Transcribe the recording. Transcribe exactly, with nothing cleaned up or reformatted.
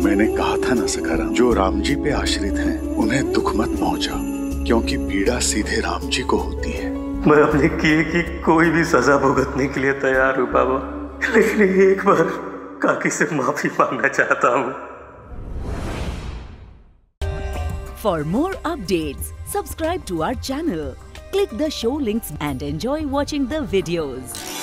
मैंने कहा था ना सखाराम, जो राम जी पे आश्रित हैं उन्हें दुख मत पहुंचा, क्योंकि पीड़ा सीधे राम जी को होती है। मैं अपने किए की कोई भी सजा भुगतने के लिए तैयार हूँ बाबा, लेकिन एक बार काकी से माफी मांगना चाहता हूँ। For more updates, subscribe to our channel, click the show links and enjoy watching the videos.